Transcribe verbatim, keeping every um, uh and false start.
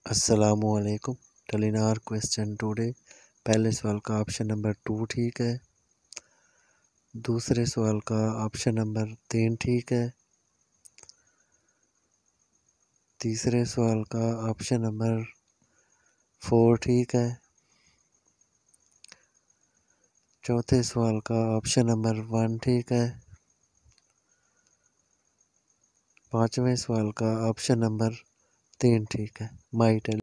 अस्सलामुअलैकुम। Telenor question today. पहले सवाल का ऑप्शन नंबर टू ठीक है। दूसरे सवाल का ऑप्शन नंबर तीन ठीक है। तीसरे सवाल का ऑप्शन नंबर फोर ठीक है। चौथे सवाल का ऑप्शन नंबर वन ठीक है। पांचवें सवाल का ऑप्शन नंबर तीन ठीक है। माई टेल